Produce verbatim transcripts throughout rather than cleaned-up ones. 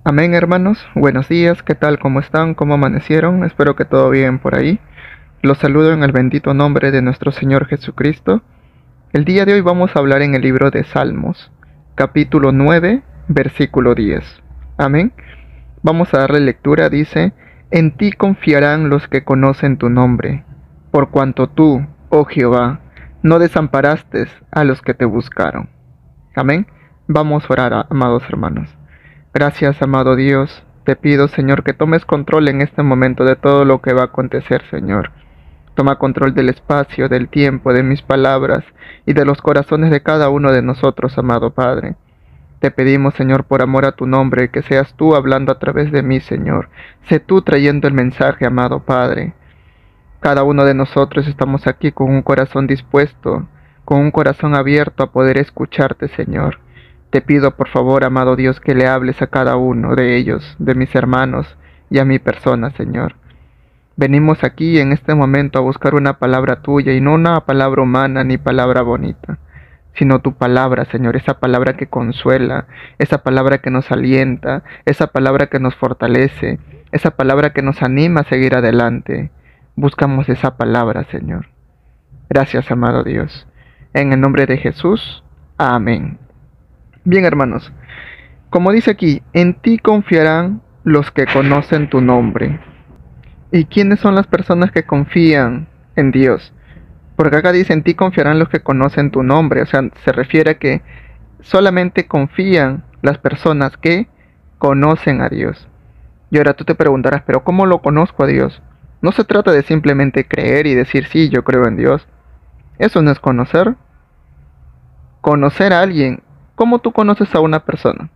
Amén, hermanos. Buenos días. ¿Qué tal? ¿Cómo están? ¿Cómo amanecieron? Espero que todo bien por ahí. Los saludo en el bendito nombre de nuestro Señor Jesucristo. El día de hoy vamos a hablar en el libro de Salmos, capítulo nueve, versículo diez. Amén. Vamos a darle lectura. Dice: En ti confiarán los que conocen tu nombre, por cuanto tú, oh Jehová, no desamparaste a los que te buscaron. Amén. Vamos a orar, amados hermanos. Gracias, amado Dios. Te pido, Señor, que tomes control en este momento de todo lo que va a acontecer, Señor. Toma control del espacio, del tiempo, de mis palabras y de los corazones de cada uno de nosotros, amado Padre. Te pedimos, Señor, por amor a tu nombre, que seas tú hablando a través de mí, Señor. Sé tú trayendo el mensaje, amado Padre. Cada uno de nosotros estamos aquí con un corazón dispuesto, con un corazón abierto a poder escucharte, Señor. Te pido, por favor, amado Dios, que le hables a cada uno de ellos, de mis hermanos y a mi persona, Señor. Venimos aquí en este momento a buscar una palabra tuya y no una palabra humana ni palabra bonita, sino tu palabra, Señor, esa palabra que consuela, esa palabra que nos alienta, esa palabra que nos fortalece, esa palabra que nos anima a seguir adelante. Buscamos esa palabra, Señor. Gracias, amado Dios. En el nombre de Jesús, amén. Bien, hermanos, como dice aquí, en ti confiarán los que conocen tu nombre. ¿Y quiénes son las personas que confían en Dios? Porque acá dice: en ti confiarán los que conocen tu nombre. O sea, se refiere a que solamente confían las personas que conocen a Dios. Y ahora tú te preguntarás, ¿pero cómo lo conozco a Dios? No se trata de simplemente creer y decir, sí, yo creo en Dios. Eso no es conocer. Conocer a alguien. ¿Cómo tú conoces a una persona?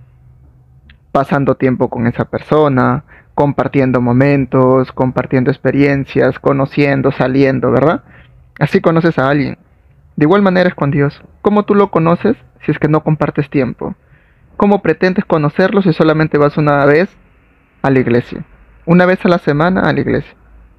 Pasando tiempo con esa persona, compartiendo momentos, compartiendo experiencias, conociendo, saliendo, ¿verdad? Así conoces a alguien. De igual manera es con Dios. ¿Cómo tú lo conoces si es que no compartes tiempo? ¿Cómo pretendes conocerlo si solamente vas una vez a la iglesia? Una vez a la semana a la iglesia.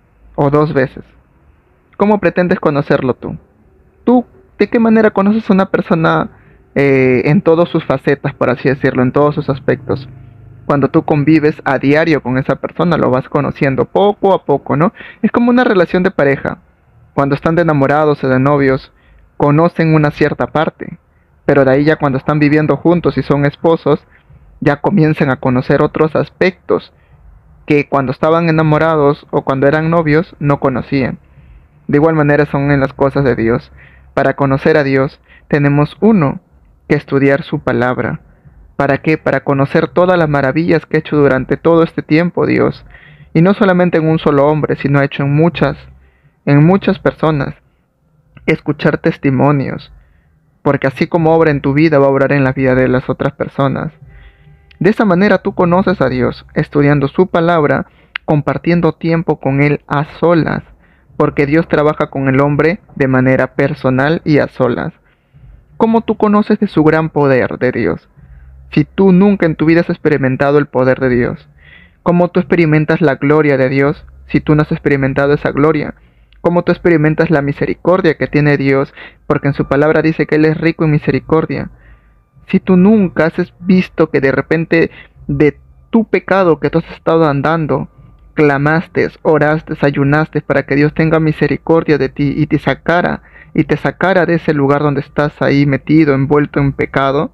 O dos veces. ¿Cómo pretendes conocerlo tú? ¿Tú de qué manera conoces a una persona eh, en todas sus facetas, por así decirlo, en todos sus aspectos? Cuando tú convives a diario con esa persona, lo vas conociendo poco a poco, ¿no? Es como una relación de pareja. Cuando están de enamorados o de novios, conocen una cierta parte, pero de ahí ya cuando están viviendo juntos y son esposos, ya comienzan a conocer otros aspectos que cuando estaban enamorados o cuando eran novios no conocían. De igual manera son en las cosas de Dios. Para conocer a Dios tenemos uno que estudiar su palabra. ¿Para qué? Para conocer todas las maravillas que ha hecho durante todo este tiempo Dios. Y no solamente en un solo hombre, sino ha hecho en muchas, en muchas personas. Escuchar testimonios. Porque así como obra en tu vida, va a obrar en la vida de las otras personas. De esa manera tú conoces a Dios, estudiando su palabra, compartiendo tiempo con Él a solas. Porque Dios trabaja con el hombre de manera personal y a solas. ¿Cómo tú conoces de su gran poder de Dios? Si tú nunca en tu vida has experimentado el poder de Dios. ¿Cómo tú experimentas la gloria de Dios si tú no has experimentado esa gloria? ¿Cómo tú experimentas la misericordia que tiene Dios? Porque en su palabra dice que Él es rico en misericordia. Si tú nunca has visto que de repente de tu pecado que tú has estado andando, clamaste, oraste, ayunaste para que Dios tenga misericordia de ti y te sacara, y te sacara de ese lugar donde estás ahí metido, envuelto en pecado.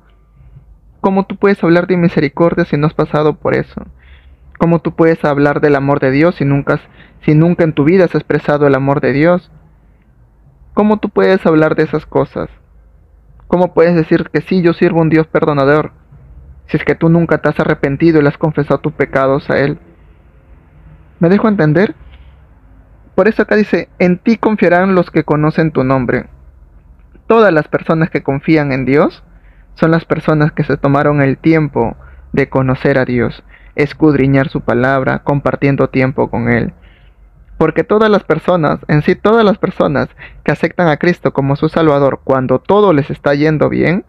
¿Cómo tú puedes hablar de misericordia si no has pasado por eso? ¿Cómo tú puedes hablar del amor de Dios si nunca, has, si nunca en tu vida has expresado el amor de Dios? ¿Cómo tú puedes hablar de esas cosas? ¿Cómo puedes decir que sí, yo sirvo a un Dios perdonador, si es que tú nunca te has arrepentido y le has confesado tus pecados a Él? ¿Me dejo entender? Por eso acá dice: en ti confiarán los que conocen tu nombre. Todas las personas que confían en Dios son las personas que se tomaron el tiempo de conocer a Dios, escudriñar su palabra, compartiendo tiempo con Él. Porque todas las personas, en sí todas las personas que aceptan a Cristo como su Salvador, cuando todo les está yendo bien,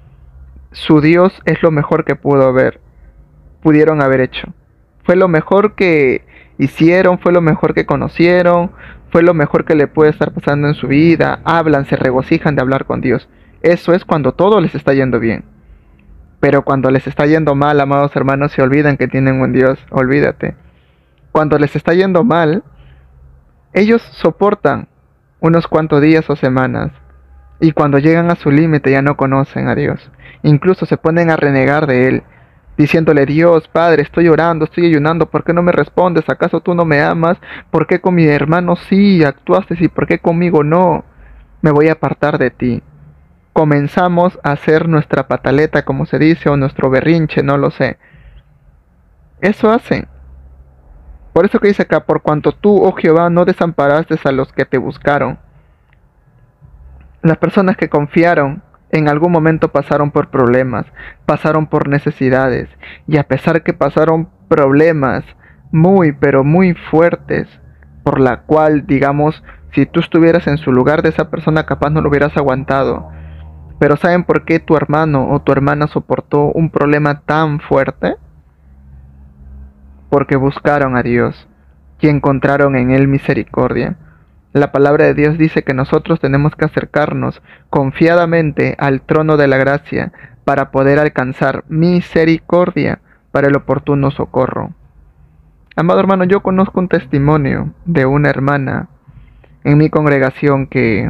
su Dios es lo mejor que pudo haber, pudieron haber hecho. Fue lo mejor que hicieron, fue lo mejor que conocieron, fue lo mejor que le puede estar pasando en su vida. Hablan, se regocijan de hablar con Dios. Eso es cuando todo les está yendo bien. Pero cuando les está yendo mal, amados hermanos, se olvidan que tienen un Dios. Olvídate. Cuando les está yendo mal, ellos soportan unos cuantos días o semanas. Y cuando llegan a su límite ya no conocen a Dios. Incluso se ponen a renegar de Él, diciéndole: Dios, Padre, estoy orando, estoy ayunando, ¿por qué no me respondes? ¿Acaso tú no me amas? ¿Por qué con mi hermano sí actuaste y por qué conmigo no? Me voy a apartar de ti. Comenzamos a hacer nuestra pataleta, como se dice, o nuestro berrinche, no lo sé. Eso hacen. Por eso que dice acá: por cuanto tú, oh Jehová, no desamparaste a los que te buscaron. Las personas que confiaron en algún momento pasaron por problemas, pasaron por necesidades, y a pesar que pasaron problemas muy, pero muy fuertes, por la cual, digamos, si tú estuvieras en su lugar de esa persona, capaz no lo hubieras aguantado. Pero ¿saben por qué tu hermano o tu hermana soportó un problema tan fuerte? Porque buscaron a Dios y encontraron en Él misericordia. La palabra de Dios dice que nosotros tenemos que acercarnos confiadamente al trono de la gracia para poder alcanzar misericordia para el oportuno socorro. Amado hermano, yo conozco un testimonio de una hermana en mi congregación que,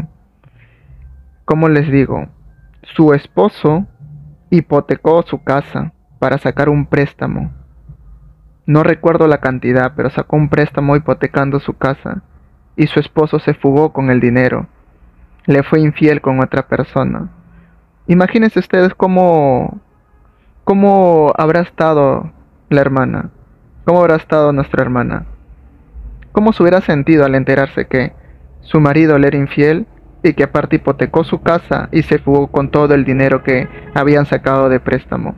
¿cómo les digo? Su esposo hipotecó su casa para sacar un préstamo. No recuerdo la cantidad, pero sacó un préstamo hipotecando su casa. Y su esposo se fugó con el dinero. Le fue infiel con otra persona. Imagínense ustedes cómo, cómo habrá estado la hermana. ¿Cómo habrá estado nuestra hermana? ¿Cómo se hubiera sentido al enterarse que su marido le era infiel y que aparte hipotecó su casa y se fugó con todo el dinero que habían sacado de préstamo?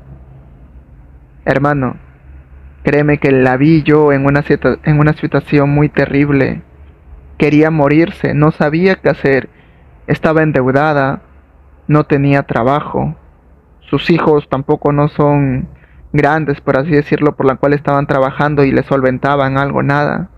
Hermano, créeme que la vi yo en una, en una situación muy terrible. Quería morirse, no sabía qué hacer, estaba endeudada, no tenía trabajo, sus hijos tampoco no son grandes, por así decirlo, por la cual estaban trabajando y le solventaban algo, nada.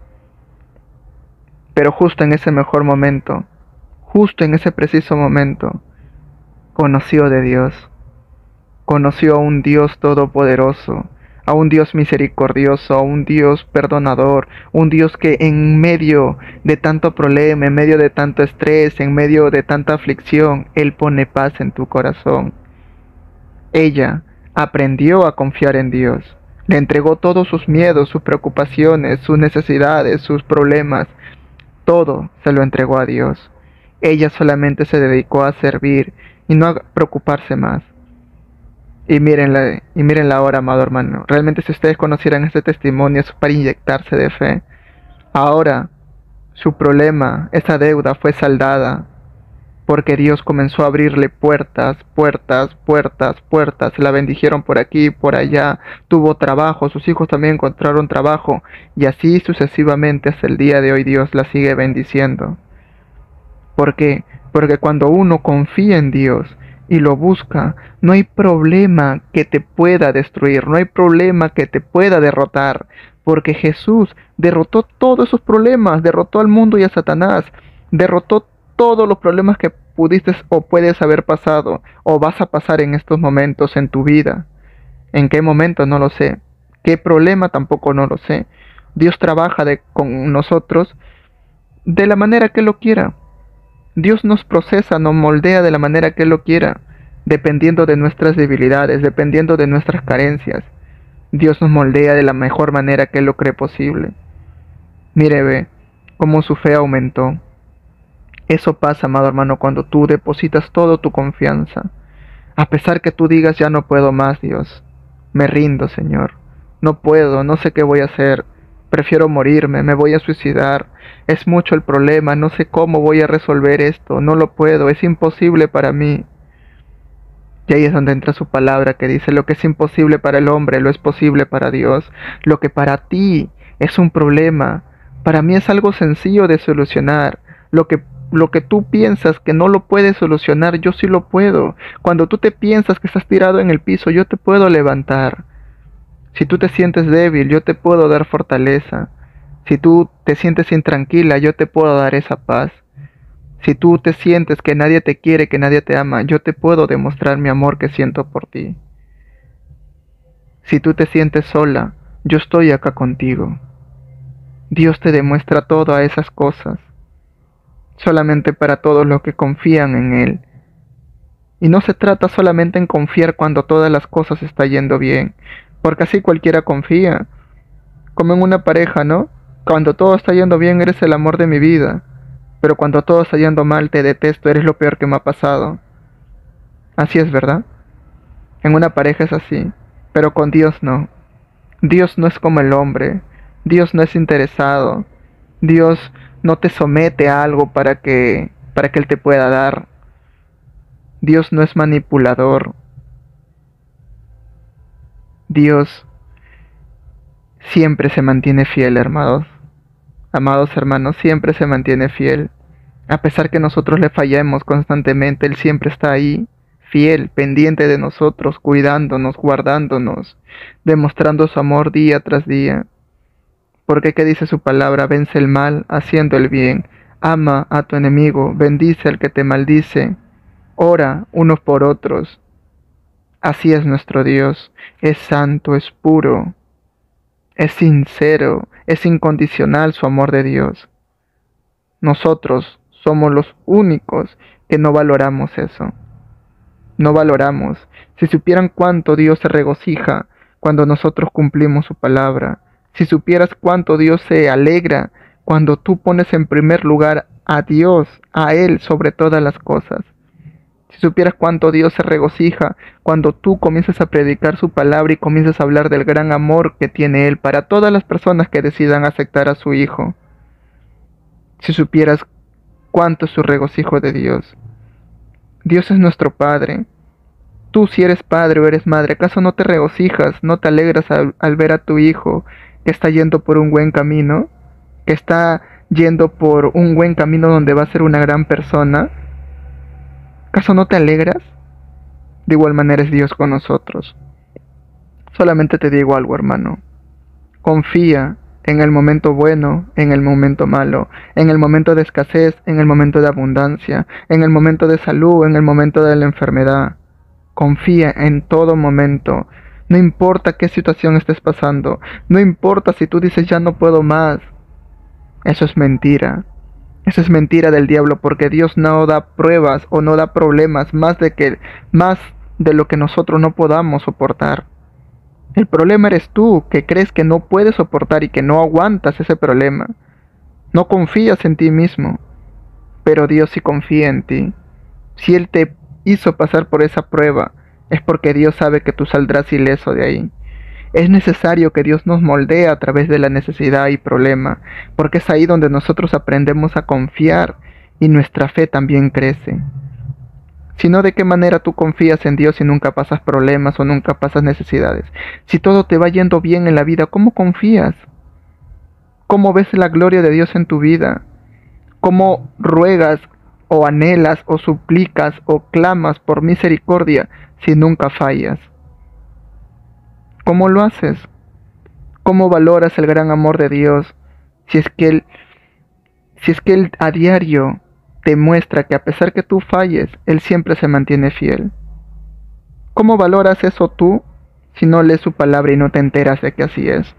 Pero justo en ese mejor momento, justo en ese preciso momento, conoció de Dios, conoció a un Dios todopoderoso, a un Dios misericordioso, a un Dios perdonador, un Dios que en medio de tanto problema, en medio de tanto estrés, en medio de tanta aflicción, Él pone paz en tu corazón. Ella aprendió a confiar en Dios, le entregó todos sus miedos, sus preocupaciones, sus necesidades, sus problemas, todo se lo entregó a Dios. Ella solamente se dedicó a servir y no a preocuparse más. Y mírenla, y mírenla ahora, amado hermano. Realmente si ustedes conocieran este testimonio es para inyectarse de fe. Ahora, su problema, esa deuda fue saldada, porque Dios comenzó a abrirle puertas, puertas, puertas, puertas. La bendijeron por aquí, por allá, tuvo trabajo, sus hijos también encontraron trabajo, y así sucesivamente hasta el día de hoy Dios la sigue bendiciendo. ¿Por qué? Porque cuando uno confía en Dios y lo busca, no hay problema que te pueda destruir, no hay problema que te pueda derrotar, porque Jesús derrotó todos esos problemas, derrotó al mundo y a Satanás, derrotó todos los problemas que pudiste o puedes haber pasado o vas a pasar en estos momentos en tu vida. ¿En qué momento? No lo sé. ¿Qué problema? Tampoco no lo sé. Dios trabaja de, con nosotros de la manera que lo quiera. Dios nos procesa, nos moldea de la manera que Él lo quiera, dependiendo de nuestras debilidades, dependiendo de nuestras carencias. Dios nos moldea de la mejor manera que Él lo cree posible. Mire, ve cómo su fe aumentó. Eso pasa, amado hermano, cuando tú depositas toda tu confianza. A pesar que tú digas: ya no puedo más, Dios, me rindo, Señor, no puedo, no sé qué voy a hacer, prefiero morirme, me voy a suicidar, es mucho el problema, no sé cómo voy a resolver esto, no lo puedo, es imposible para mí. Y ahí es donde entra su palabra que dice: lo que es imposible para el hombre, lo es posible para Dios. Lo que para ti es un problema, para mí es algo sencillo de solucionar. Lo que, lo que tú piensas que no lo puedes solucionar, yo sí lo puedo. Cuando tú te piensas que estás tirado en el piso, yo te puedo levantar. Si tú te sientes débil, yo te puedo dar fortaleza. Si tú te sientes intranquila, yo te puedo dar esa paz. Si tú te sientes que nadie te quiere, que nadie te ama, yo te puedo demostrar mi amor que siento por ti. Si tú te sientes sola, yo estoy acá contigo. Dios te demuestra todas esas cosas, solamente para todos los que confían en Él. Y no se trata solamente en confiar cuando todas las cosas están yendo bien, porque así cualquiera confía, como en una pareja, ¿no? Cuando todo está yendo bien eres el amor de mi vida, pero cuando todo está yendo mal te detesto, eres lo peor que me ha pasado. Así es, ¿verdad? En una pareja es así, pero con Dios no. Dios no es como el hombre, Dios no es interesado, Dios no te somete a algo para que, para que Él te pueda dar. Dios no es manipulador. Dios siempre se mantiene fiel, hermanos. Amados hermanos, siempre se mantiene fiel. A pesar que nosotros le fallemos constantemente, Él siempre está ahí, fiel, pendiente de nosotros, cuidándonos, guardándonos, demostrando su amor día tras día. Porque ¿qué dice su palabra? Vence el mal haciendo el bien. Ama a tu enemigo, bendice al que te maldice. Ora unos por otros. Así es nuestro Dios. Es santo, es puro, es sincero, es incondicional su amor de Dios. Nosotros somos los únicos que no valoramos eso. No valoramos. Si supieran cuánto Dios se regocija cuando nosotros cumplimos su palabra, si supieras cuánto Dios se alegra cuando tú pones en primer lugar a Dios, a Él sobre todas las cosas. Si supieras cuánto Dios se regocija cuando tú comienzas a predicar su palabra y comienzas a hablar del gran amor que tiene Él para todas las personas que decidan aceptar a su Hijo. Si supieras cuánto es su regocijo de Dios. Dios es nuestro Padre. Tú, si eres padre o eres madre, ¿acaso no te regocijas, no te alegras al, al ver a tu hijo que está yendo por un buen camino? Que está yendo por un buen camino donde va a ser una gran persona. ¿Acaso no te alegras? De igual manera es Dios con nosotros. Solamente te digo algo, hermano. Confía en el momento bueno, en el momento malo, en el momento de escasez, en el momento de abundancia, en el momento de salud, en el momento de la enfermedad. Confía en todo momento. No importa qué situación estés pasando. No importa si tú dices ya no puedo más. Eso es mentira. Eso es mentira del diablo, porque Dios no da pruebas o no da problemas más de que más de lo que nosotros no podamos soportar. El problema eres tú, que crees que no puedes soportar y que no aguantas ese problema. No confías en ti mismo, pero Dios sí confía en ti. Si Él te hizo pasar por esa prueba, es porque Dios sabe que tú saldrás ileso de ahí. Es necesario que Dios nos moldee a través de la necesidad y problema, porque es ahí donde nosotros aprendemos a confiar y nuestra fe también crece. Si no, ¿de qué manera tú confías en Dios si nunca pasas problemas o nunca pasas necesidades? Si todo te va yendo bien en la vida, ¿cómo confías? ¿Cómo ves la gloria de Dios en tu vida? ¿Cómo ruegas o anhelas o suplicas o clamas por misericordia si nunca fallas? ¿Cómo lo haces? ¿Cómo valoras el gran amor de Dios si es que Él, si es que Él a diario te muestra que a pesar que tú falles, Él siempre se mantiene fiel? ¿Cómo valoras eso tú si no lees su palabra y no te enteras de que así es?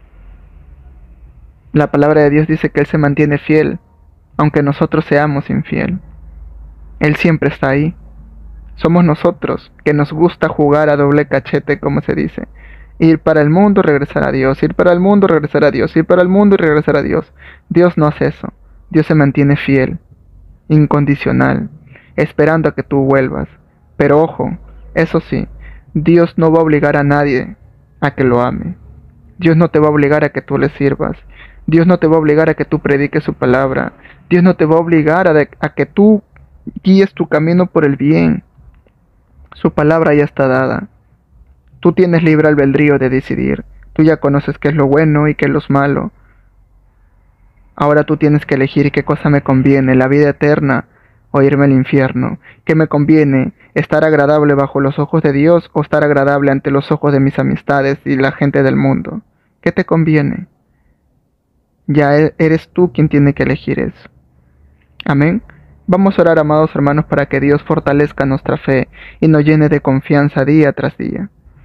La palabra de Dios dice que Él se mantiene fiel, aunque nosotros seamos infiel. Él siempre está ahí. Somos nosotros, que nos gusta jugar a doble cachete, como se dice. Ir para el mundo, regresar a Dios. Ir para el mundo, regresar a Dios. Ir para el mundo y regresar a Dios. Dios no hace eso. Dios se mantiene fiel, incondicional, esperando a que tú vuelvas. Pero ojo, eso sí, Dios no va a obligar a nadie a que lo ame. Dios no te va a obligar a que tú le sirvas. Dios no te va a obligar a que tú prediques su palabra. Dios no te va a obligar a, de, a que tú guíes tu camino por el bien. Su palabra ya está dada. Tú tienes libre albedrío de decidir. Tú ya conoces qué es lo bueno y qué es lo malo. Ahora tú tienes que elegir qué cosa me conviene, la vida eterna o irme al infierno. ¿Qué me conviene? ¿Estar agradable bajo los ojos de Dios o estar agradable ante los ojos de mis amistades y la gente del mundo? ¿Qué te conviene? Ya eres tú quien tiene que elegir eso. Amén. Vamos a orar, amados hermanos, para que Dios fortalezca nuestra fe y nos llene de confianza día tras día.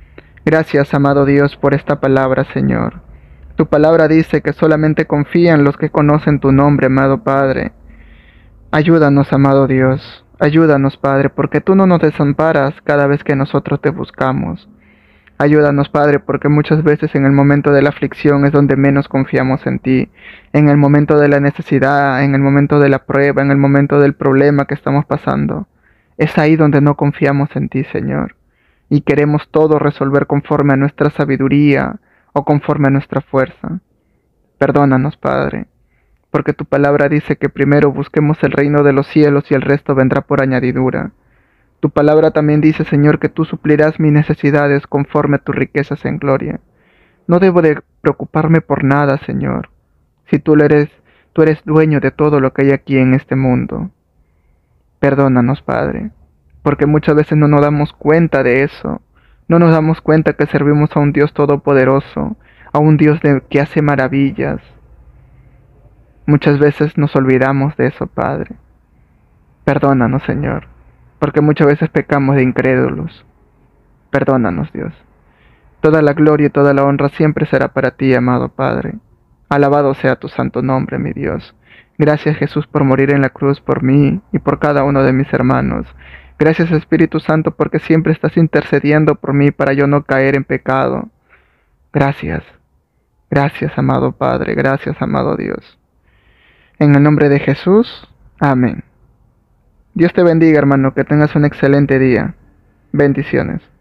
Gracias, amado Dios, por esta palabra, Señor. Tu palabra dice que solamente confían los que conocen tu nombre, amado Padre. Ayúdanos, amado Dios. Ayúdanos, Padre, porque tú no nos desamparas cada vez que nosotros te buscamos. Ayúdanos, Padre, porque muchas veces en el momento de la aflicción es donde menos confiamos en ti. En el momento de la necesidad, en el momento de la prueba, en el momento del problema que estamos pasando. Es ahí donde no confiamos en ti, Señor. Y queremos todo resolver conforme a nuestra sabiduría o conforme a nuestra fuerza. Perdónanos, Padre, porque tu palabra dice que primero busquemos el reino de los cielos y el resto vendrá por añadidura. Tu palabra también dice, Señor, que tú suplirás mis necesidades conforme a tus riquezas en gloria. No debo de preocuparme por nada, Señor, si tú eres, tú eres dueño de todo lo que hay aquí en este mundo. Perdónanos, Padre, porque muchas veces no nos damos cuenta de eso. No nos damos cuenta que servimos a un Dios todopoderoso, a un Dios de, que hace maravillas. Muchas veces nos olvidamos de eso, Padre. Perdónanos, Señor, porque muchas veces pecamos de incrédulos. Perdónanos, Dios. Toda la gloria y toda la honra siempre será para ti, amado Padre. Alabado sea tu santo nombre, mi Dios. Gracias, Jesús, por morir en la cruz por mí y por cada uno de mis hermanos. Gracias, Espíritu Santo, porque siempre estás intercediendo por mí para yo no caer en pecado. Gracias. Gracias, amado Padre. Gracias, amado Dios. En el nombre de Jesús. Amén. Dios te bendiga, hermano. Que tengas un excelente día. Bendiciones.